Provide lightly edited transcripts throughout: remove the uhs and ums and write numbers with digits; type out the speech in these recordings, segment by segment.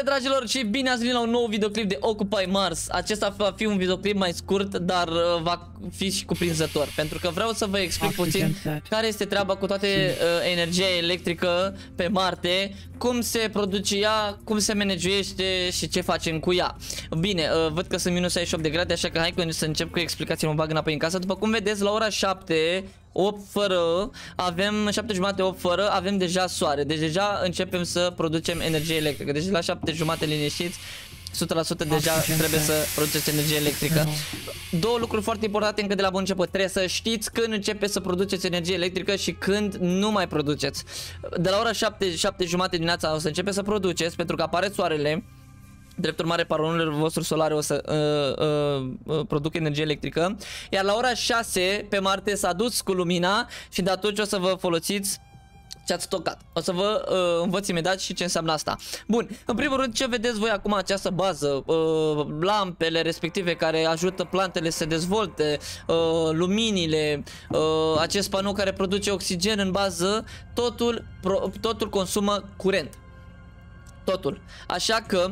dragilor, și bine ați venit la un nou videoclip de Occupy Mars. Acesta va fi un videoclip mai scurt, dar va fi și cuprinzător, pentru că vreau să vă explic puțin care este treaba cu toate energia electrică pe Marte, cum se produce ea, cum se managuiește și ce facem cu ea. Bine, văd că sunt minus 68 de grade, așa că hai să încep cu explicația, mă bag înapoi în casă. După cum vedeți, la ora 7 8 fără, avem 7 jumate 8 fără, avem deja soare. Deci deja începem să producem energie electrică. Deci la 7 jumate liniștiți, 100% deja trebuie să produceți energie electrică. Două lucruri foarte importante încă de la bun început. Trebuie să știți când începeți să produceți energie electrică și când nu mai produceți. De la ora 7, 7 jumate dimineața o să începeți să produceți, pentru că apare soarele. Drept urmare, panourile vostru solare o să produc energie electrică. Iar la ora 6 pe Marte s-a dus cu lumina și de atunci o să vă folosiți ce ați stocat. O să vă învăț imediat și ce înseamnă asta. Bun, în primul rând, ce vedeți voi acum, această bază, lampele respective care ajută plantele să se dezvolte, luminile, acest panou care produce oxigen în bază, totul consumă curent. Totul. Așa că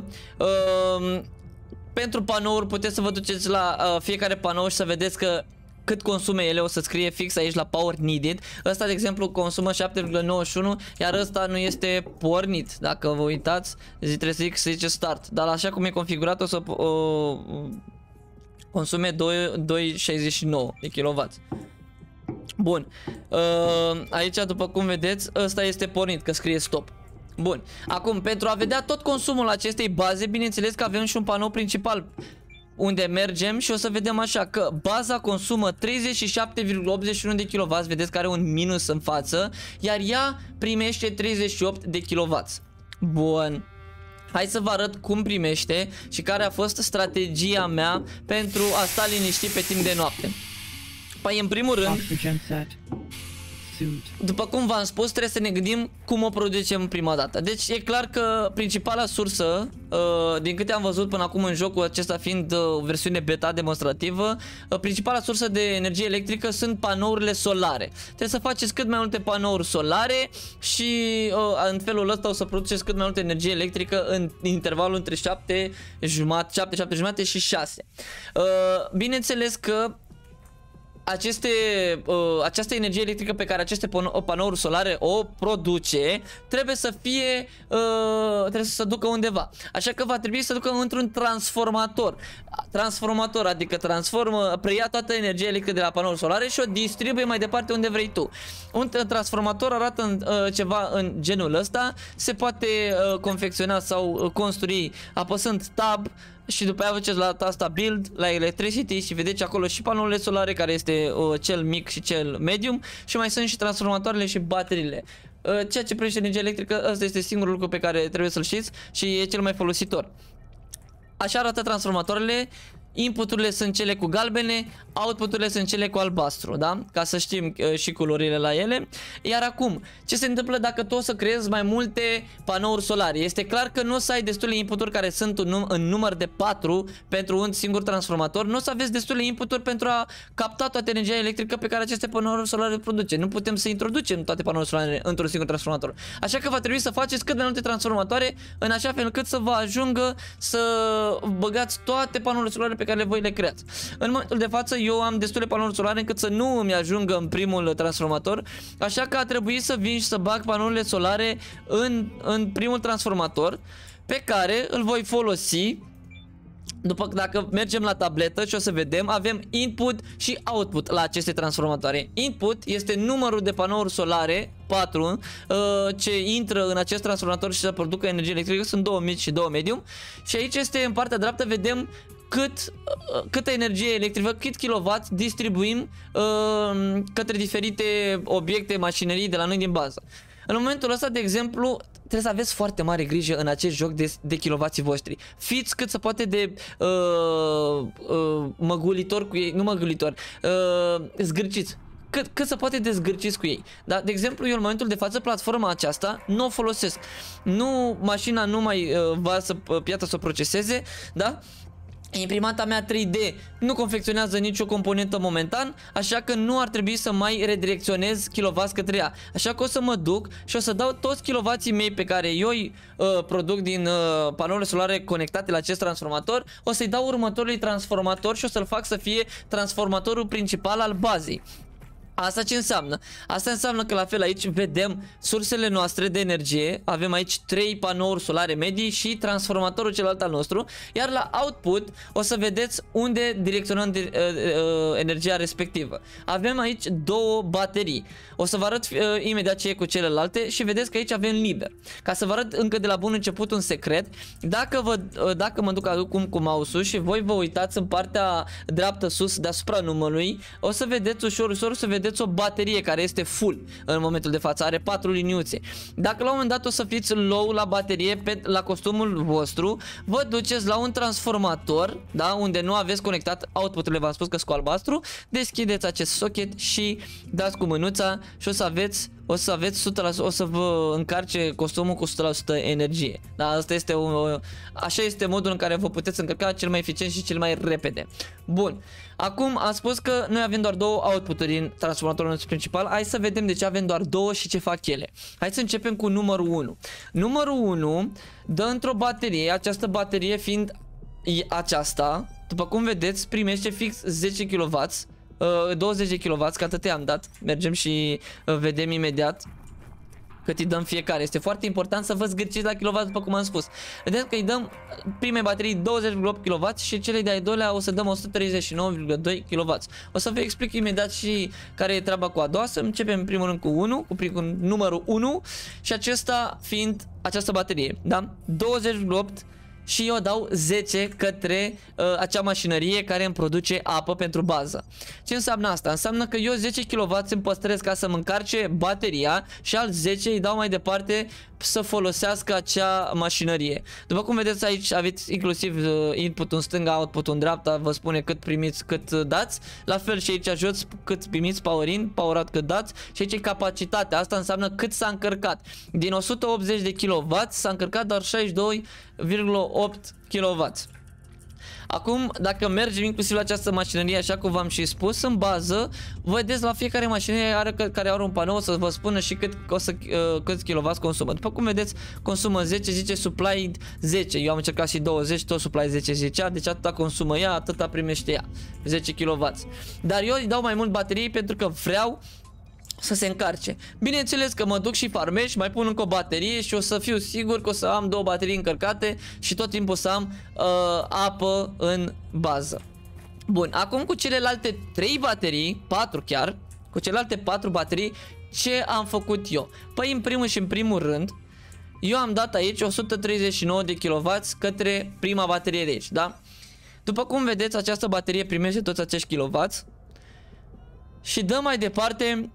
pentru panouri puteți să vă duceți la fiecare panou și să vedeți că cât consume ele, o să scrie fix aici la power needed. Ăsta de exemplu consumă 7,91, iar ăsta nu este pornit. Dacă vă uitați, trebuie să zice start. Dar așa cum e configurat o să consume 2,69 de kW. Bun. Aici, după cum vedeți, ăsta este pornit, că scrie stop. Bun, acum pentru a vedea tot consumul acestei baze, bineînțeles că avem și un panou principal unde mergem și o să vedem așa că baza consumă 37,81 de kW, vedeți că are un minus în față, iar ea primește 38 de kW. Bun, hai să vă arăt cum primește și care a fost strategia mea pentru a sta liniștit pe timp de noapte. Păi în primul rând, după cum v-am spus, trebuie să ne gândim cum o producem prima dată. Deci e clar că principala sursă, din câte am văzut până acum în jocul acesta fiind versiune beta demonstrativă, principala sursă de energie electrică sunt panourile solare. Trebuie să faceți cât mai multe panouri solare și în felul ăsta o să produceți cât mai multă energie electrică în intervalul între 7 jumate și 6. Bineînțeles că această energie electrică pe care aceste panouri solare o produce trebuie să fie trebuie să se ducă undeva. Așa că va trebui să ducă într-un transformator, adică preia toată energia electrică de la panouri solare și o distribuie mai departe unde vrei tu. Un transformator arată ceva în genul ăsta, se poate confecționa sau construi apăsând tab și după aia faceți la tasta build, la electricity și vedeți acolo și panourile solare, care este cel mic și cel medium, și mai sunt și transformatoarele și bateriile. Ceea ce privește energia electrică, ăsta este singurul lucru pe care trebuie să-l știți și e cel mai folositor. Așa arată transformatoarele. Inputurile sunt cele cu galbene, outputurile sunt cele cu albastru, da? Ca să știm și culorile la ele. Iar acum, ce se întâmplă dacă tu o să creezi mai multe panouri solare? Este clar că nu o să ai destule inputuri care sunt în număr de 4 pentru un singur transformator. Nu o să aveți destule inputuri pentru a capta toată energia electrică pe care aceste panouri solare produce. Nu putem să introducem toate panourile solare într-un singur transformator. Așa că va trebui să faceți cât mai multe transformatoare, în așa fel încât să vă ajungă să băgați toate panourile solare pe care voi le creați. În momentul de față eu am destule panouri solare încât să nu îmi ajungă în primul transformator, așa că a trebuit să vin și să bag panourile solare în primul transformator, pe care îl voi folosi. Dacă mergem la tabletă și o să vedem, avem input și output la aceste transformatoare. Input este numărul de panouri solare 4 ce intră în acest transformator și să producă energie electrică. Sunt 2 mici și 2 medium. Și aici este în partea dreaptă, vedem câtă energie electrică, cât kilowatt distribuim către diferite obiecte, mașinării de la noi din bază. În momentul ăsta, de exemplu, trebuie să aveți foarte mare grijă în acest joc de kilowații voștri. Fiți cât se poate de măgulitor cu ei, nu măgulitor, zgârciți. Cât se poate de zgârciți cu ei. Da? De exemplu, eu în momentul de față platforma aceasta nu o folosesc. Mașina nu mai varsă piatra să o proceseze, da? imprimanta mea 3D nu confecționează nicio componentă momentan, așa că nu ar trebui să mai redirecționez kilowați către ea. Așa că o să mă duc și o să dau toți kilowații mei pe care eu îi produc din panourile solare conectate la acest transformator, o să-i dau următorului transformator și o să-l fac să fie transformatorul principal al bazei. Asta ce înseamnă? Asta înseamnă că la fel aici vedem sursele noastre de energie. Avem aici 3 panouri solare medii și transformatorul celălalt al nostru. Iar la output o să vedeți unde direcționăm energia respectivă. Avem aici 2 baterii. O să vă arăt imediat ce e cu celelalte și vedeți că aici avem liber. Ca să vă arăt încă de la bun început un secret, dacă mă duc acum cu mouse-ul și voi vă uitați în partea dreaptă sus deasupra numărului, o să vedeți ușor să vedeți o baterie care este full în momentul de față, are 4 liniuțe. Dacă la un moment dat o să fiți low la baterie la costumul vostru, vă duceți la un transformator, da, unde nu aveți conectat output-urile, v-am spus că sunt cu albastru, deschideți acest socket și dați cu mânuța și o să aveți 100%, o să vă încarce costumul cu 100% energie. Da, asta este așa este modul în care vă puteți încărca cel mai eficient și cel mai repede. Bun. Acum am spus că noi avem doar 2 output-uri în transformatorul nostru principal. Hai să vedem de ce avem doar 2 și ce fac ele. Hai să începem cu numărul 1. Numărul 1 dă într-o baterie, această baterie fiind aceasta, după cum vedeți, primește fix 10 kW. 20 de kW, că atât i-am dat. Mergem și vedem imediat cât îi dăm fiecare. Este foarte important să vă zgârciți la kW, după cum am spus. Vedeți că îi dăm primei baterii 20,8 kW și celei de-ai doilea o să dăm 139,2 kW. O să vă explic imediat și care e treaba cu a doua. Să începem în primul rând cu 1, cu numărul 1 și acesta fiind această baterie, da? 20,8 și eu dau 10 către acea mașinărie care îmi produce apă pentru bază. Ce înseamnă asta? Înseamnă că eu 10 kW îmi păstrez ca să mă încarce bateria și alți 10 îi dau mai departe să folosească acea mașinărie. După cum vedeți aici aveți inclusiv input-ul în stânga, output-ul în dreapta, vă spune cât primiți, cât dați. La fel și aici jos cât primiți power in, power out cât dați și aici e capacitatea. Asta înseamnă cât s-a încărcat. Din 180 de kW s-a încărcat doar 62,8 kW. Acum, dacă mergem inclusiv la această mașinărie, așa cum v-am și spus, în bază, vedeți la fiecare mașinărie care are un panou să vă spună și câți kW consumă. După cum vedeți, consumă 10, zice supply 10. Eu am încercat și 20, tot supply 10 zicea, deci atâta consumă ea, atâta primește ea, 10 kW. Dar eu îi dau mai mult baterii pentru că vreau să se încarce. Bineînțeles că mă duc și farmez, mai pun încă o baterie și o să fiu sigur că o să am 2 baterii încărcate și tot timpul să am apă în bază. Bun, acum cu celelalte 3 baterii, 4 chiar, cu celelalte 4 baterii, ce am făcut eu? Păi în primul și în primul rând, eu am dat aici 139 de kW către prima baterie de aici, da? După cum vedeți, această baterie primește toți acești kW. Și dăm mai departe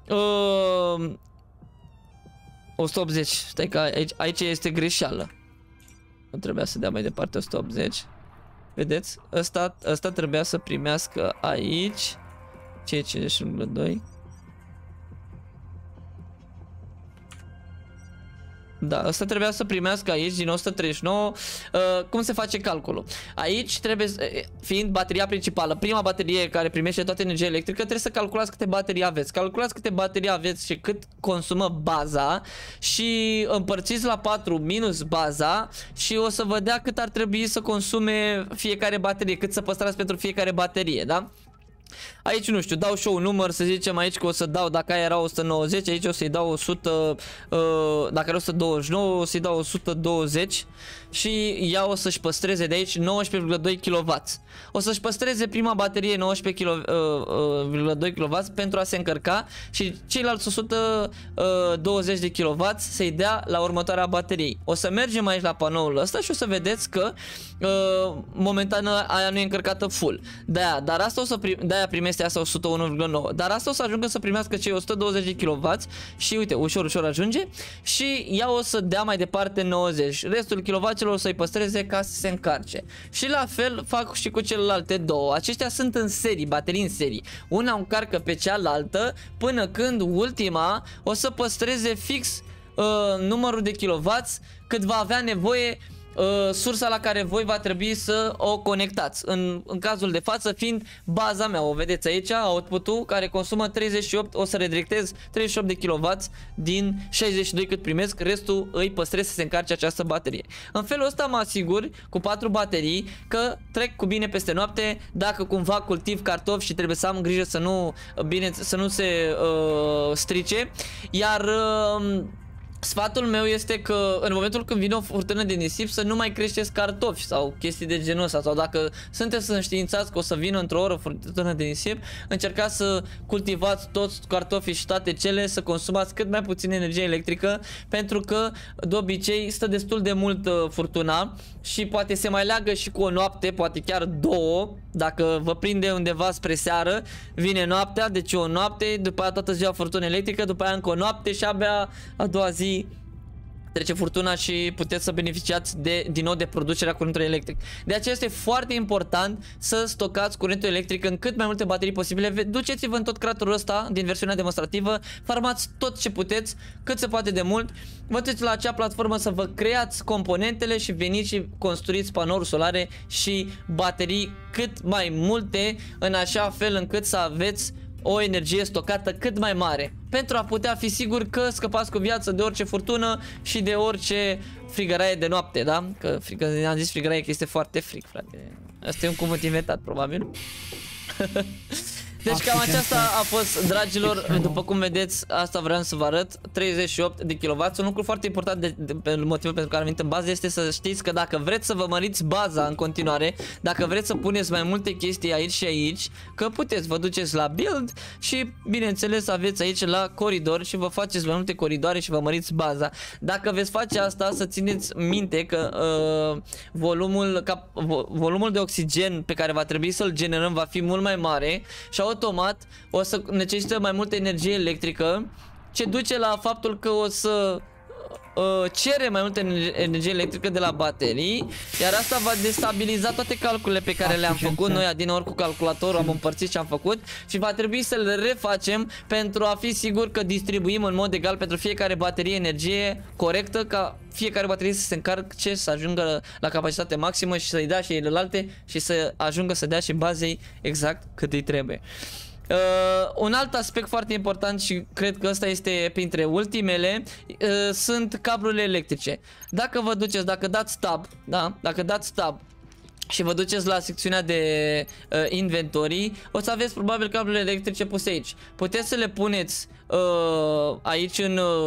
180. Stai că aici este greșeală. Nu trebuia să dea mai departe 180. Vedeți? Ăsta trebuia să primească aici. Ce e 50,2? Da, asta trebuia să primească aici din 139. Cum se face calculul? Aici trebuie, fiind bateria principală, prima baterie care primește toată energia electrică, trebuie să calculați câte baterii aveți. Calculați câte baterii aveți și cât consumă baza și împărțiți la 4 minus baza și o să vă dea cât ar trebui să consume fiecare baterie, cât să păstrați pentru fiecare baterie, da? Aici nu știu, dau și eu un număr, să zicem aici că o să dau, dacă aia era 190, aici o să-i dau 100, dacă era 129, o să-i dau 120 și ea o să-și păstreze de aici 19,2 kW. O să-și păstreze prima baterie 19,2 kW pentru a se încărca și ceilalți 120 de kW să-i dea la următoarea baterie. O să mergem aici la panoul ăsta și o să vedeți că momentan aia nu e încărcată full. De-aia primește asta 101,9. Dar asta o să ajungă să primească cei 120 de kW și uite, ușor ajunge și ea o să dea mai departe 90. Restul kW-celor o să-i păstreze ca să se încarce. Și la fel fac și cu celelalte două. Aceștia sunt în serii, baterii în serii. Una o încarcă pe cealaltă până când ultima o să păstreze fix numărul de kW cât va avea nevoie sursa la care voi va trebui să o conectați. În cazul de față fiind baza mea, o vedeți aici, output-ul care consumă 38, o să redirectez 38 de kW din 62 cât primesc, restul îi păstrez să se încarce această baterie. În felul ăsta mă asigur cu 4 baterii că trec cu bine peste noapte. Dacă cumva cultiv cartofi și trebuie să am grijă să nu se strice, iar sfatul meu este că în momentul când vine o furtună de nisip să nu mai creșteți cartofi sau chestii de genul ăsta, sau dacă sunteți înștiințați că o să vină într-o oră furtună de nisip, încercați să cultivați toți cartofii și toate cele, să consumați cât mai puțin energie electrică, pentru că de obicei stă destul de mult furtuna și poate se mai leagă și cu o noapte, poate chiar două, dacă vă prinde undeva spre seară, vine noaptea, deci o noapte, după aia toată ziua furtună electrică, după aia încă o noapte și abia a doua zi trece furtuna și puteți să beneficiați din nou de producerea curentului electric. De aceea este foarte important să stocați curentul electric în cât mai multe baterii posibile. Duceți-vă în tot craterul ăsta din versiunea demonstrativă, farmați tot ce puteți, cât se poate de mult. Vă duceți la acea platformă să vă creați componentele și veniți și construiți panouri solare și baterii cât mai multe, în așa fel încât să aveți o energie stocată cât mai mare, pentru a putea fi sigur că scăpați cu viață de orice furtună și de orice frigăraie de noapte, da? Că am zis frigăraie că este foarte frig, frate. Asta e un cuvânt inventat, probabil. Deci cam aceasta a fost, dragilor, după cum vedeți, asta vreau să vă arăt, 38 de kW. Un lucru foarte important motivul pentru care am venit în bază este să știți că dacă vreți să vă măriți baza în continuare, dacă vreți să puneți mai multe chestii aici și aici, că puteți, vă duceți la build și bineînțeles aveți aici la coridor și vă faceți mai multe coridoare și vă măriți baza. Dacă veți face asta, să țineți minte că volumul de oxigen pe care va trebui să-l generăm va fi mult mai mare și automat o să necesită mai multă energie electrică, ce duce la faptul că o să cere mai multă energie electrică de la baterii, iar asta va destabiliza toate calculele pe care le-am făcut noi adineori cu calculatorul, am împărțit și am făcut și va trebui să le refacem pentru a fi sigur că distribuim în mod egal pentru fiecare baterie energie corectă, ca fiecare baterie să se încarce, să ajungă la capacitate maximă și să-i dea și celelalte și să ajungă să dea și bazei exact cât îi trebuie. Un alt aspect foarte important și cred că ăsta este printre ultimele, sunt cablurile electrice. Dacă vă duceți, dacă dați tab, da? Dacă dați tab și vă duceți la secțiunea de inventorii, o să aveți probabil cablurile electrice puse aici. Puteți să le puneți aici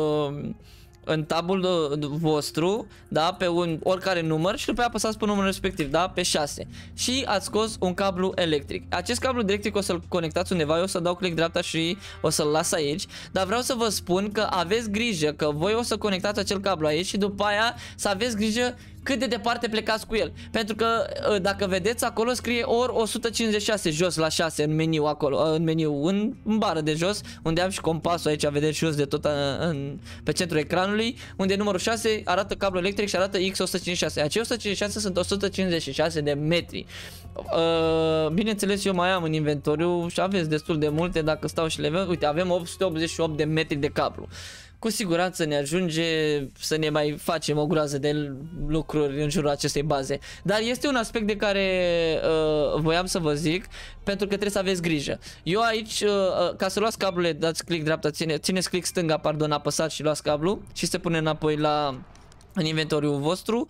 în tabul vostru, da, pe oricare număr și după aia apăsați pe numărul respectiv, da, pe 6 și ați scos un cablu electric. Acest cablu electric o să-l conectați undeva, eu o să dau click dreapta și o să-l las aici, dar vreau să vă spun că aveți grijă că voi o să conectați acel cablu aici și după aia să aveți grijă cât de departe plecați cu el, pentru că dacă vedeți acolo scrie ori 156 jos la 6 în meniu acolo, în bară de jos, unde am și compasul aici, vedeți jos de tot pe centrul ecranului, unde numărul 6 arată cablu electric și arată X156. Acei 156 sunt 156 de metri. Bineînțeles, eu mai am în inventoriu și aveți destul de multe dacă stau și le văd. Uite, avem 888 de metri de cablu. Cu siguranță ne ajunge să ne mai facem o groază de lucruri în jurul acestei baze. Dar este un aspect de care voiam să vă zic, pentru că trebuie să aveți grijă. Eu aici, ca să luați cablurile, dați click dreapta, țineți click stânga, pardon, apăsați și luați cablu și se pune înapoi în inventoriul vostru.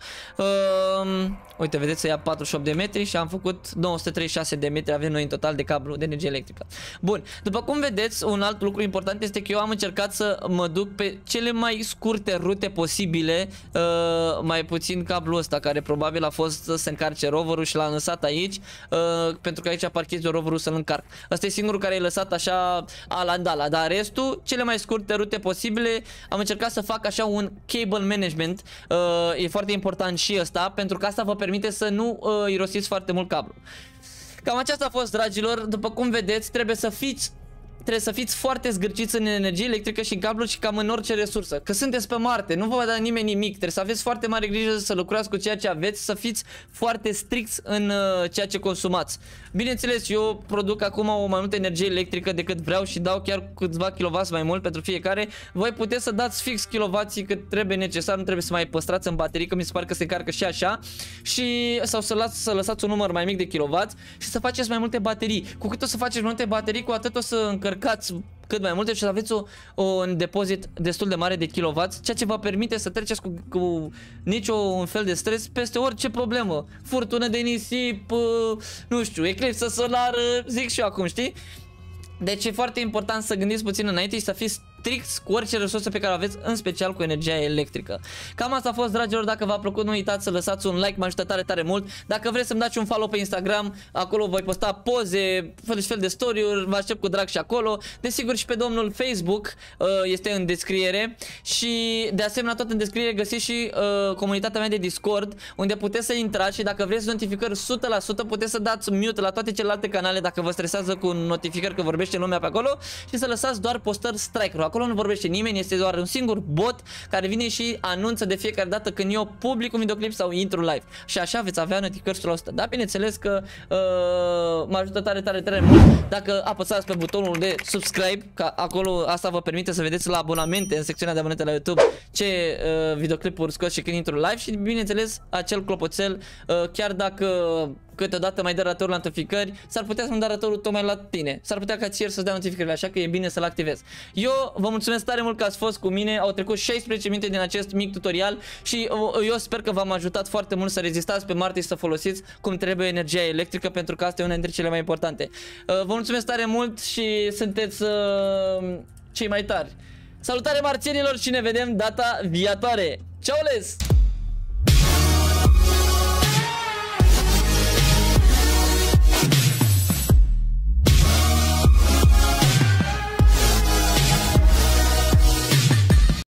Uite, vedeți, să ia 48 de metri și am făcut 936 de metri, avem noi în total de cablu de energie electrică. Bun, după cum vedeți, un alt lucru important este că eu am încercat să mă duc pe cele mai scurte rute posibile, mai puțin cablul ăsta, care probabil a fost să se încarce roverul și l-am lăsat aici, pentru că aici parchezi roverul să-l încarc. Ăsta e singurul care e lăsat așa alandala, dar restul, cele mai scurte rute posibile, am încercat să fac așa un cable management. E foarte important și ăsta, pentru că asta vă permite să nu irosiți foarte mult cablu. Cam aceasta a fost, dragilor. După cum vedeți, trebuie să fiți trebuie să fiți foarte zgârciți în energie electrică și în cabluri și cam în orice resursă. Că sunteți pe Marte, nu vă va da nimeni nimic. Trebuie să aveți foarte mare grijă să lucrați cu ceea ce aveți, să fiți foarte stricți în ceea ce consumați. Bineînțeles, eu produc acum o mai multă energie electrică decât vreau și dau chiar câțiva kilowatts mai mult pentru fiecare. Voi puteți să dați fix kilowatts cât trebuie necesar, nu trebuie să mai păstrați în baterii, că mi se pare că se încarcă și așa. Și sau să lăsați un număr mai mic de kilowatts și să faceți mai multe baterii. Cu cât o să faceți mai multe baterii, cu atât o să încărcați cât mai multe și să aveți un depozit destul de mare de kilowatts, ceea ce vă permite să treceți cu niciun fel de stres peste orice problemă. Furtună de nisip, nu știu, eclipsă solară, zic și eu acum, știi? Deci e foarte important să gândiți puțin înainte și să fiți stricți cu orice resursă pe care o aveți, în special cu energia electrică. Cam asta a fost, dragilor. Dacă v-a plăcut, nu uitați să lăsați un like, mă ajută tare, tare mult. Dacă vreți să-mi dați un follow pe Instagram, acolo voi posta poze, fel de story-uri, vă aștept cu drag și acolo. Desigur și pe domnul Facebook, este în descriere. Și de asemenea tot în descriere găsiți și comunitatea mea de Discord, unde puteți să intrați și dacă vreți notificări 100% puteți să dați mute la toate celelalte canale dacă vă stresează cu notificări că vorbește lumea pe acolo și să lăsați doar postări striker. Acolo nu vorbește nimeni, este doar un singur bot care vine și anunță de fiecare dată când eu public un videoclip sau intru live. Și așa veți avea notificări 100%. Dar bineînțeles că mă ajută tare, tare, tare mult dacă apăsați pe butonul de subscribe, că acolo asta vă permite să vedeți la abonamente, în secțiunea de abonamente la YouTube, ce videoclipuri scot și când intru live și bineînțeles acel clopoțel, chiar dacă câteodată mai dă ratorul la notificări, s-ar putea să-mi dea ratorul tocmai la tine. S-ar putea ca ție să-ți dea notificări, așa că e bine să-l activezi. Eu vă mulțumesc tare mult că ați fost cu mine. Au trecut 16 minute din acest mic tutorial și eu sper că v-am ajutat foarte mult să rezistați pe Marte și să folosiți cum trebuie energia electrică, pentru că asta e una dintre cele mai importante. Vă mulțumesc tare mult și sunteți cei mai tari. Salutare marțienilor și ne vedem data viitoare. Ceaules!